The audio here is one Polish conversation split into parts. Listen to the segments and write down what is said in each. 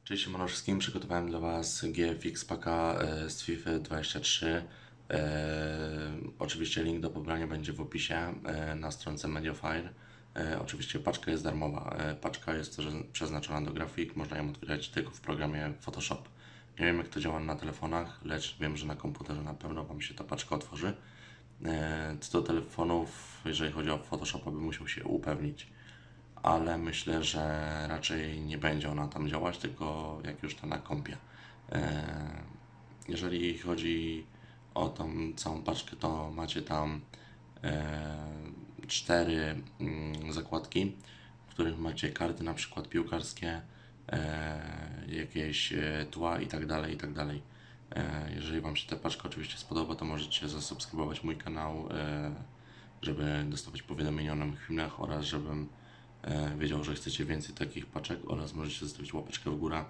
Cześć wszystkim, przygotowałem dla Was GFX paka z FIFA 23. Oczywiście link do pobrania będzie w opisie na stronce Mediafire. Oczywiście paczka jest darmowa. Paczka jest też przeznaczona do grafik, można ją otwierać tylko w programie Photoshop. Nie wiem jak to działa na telefonach, lecz wiem, że na komputerze na pewno Wam się ta paczka otworzy. Co do telefonów, jeżeli chodzi o Photoshopa, bym musiał się upewnić, ale myślę, że raczej nie będzie ona tam działać, tylko jak już to na kompie. Jeżeli chodzi o tą całą paczkę, to macie tam 4 zakładki, w których macie karty na przykład piłkarskie, jakieś tła i tak dalej, i tak dalej. Jeżeli Wam się ta paczka oczywiście spodoba, to możecie zasubskrybować mój kanał, żeby dostawać powiadomienia o nowych filmach oraz żebym wiedział, że chcecie więcej takich paczek, oraz możecie zostawić łapeczkę w górę.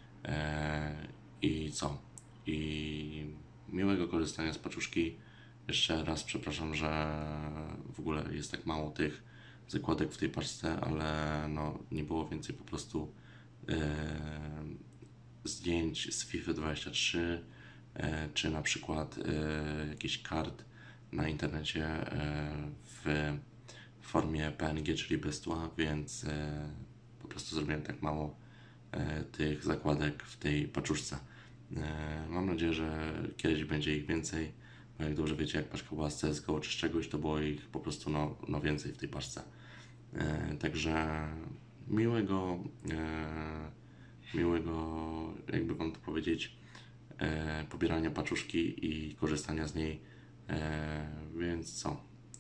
I co? I miłego korzystania z paczuszki. Jeszcze raz przepraszam, że w ogóle jest tak mało tych zakładek w tej paczce, ale no, nie było więcej po prostu zdjęć z FIFA 23, czy na przykład jakichś kart na internecie w formie PNG, czyli bez tła, więc po prostu zrobiłem tak mało tych zakładek w tej paczuszce. Mam nadzieję, że kiedyś będzie ich więcej, bo jak dobrze wiecie, jak paczka była z CSGO czy z czegoś, to było ich po prostu no więcej w tej paczce. Także miłego, jakby Wam to powiedzieć, pobierania paczuszki i korzystania z niej. Więc co?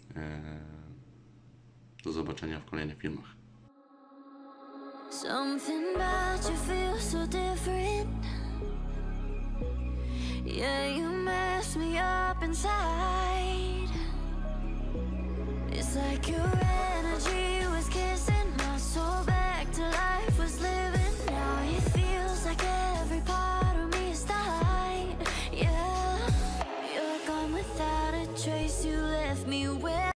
Do zobaczenia w kolejnych filmach. Something about you feels so different. Yeah, you mess me up inside. It's like you're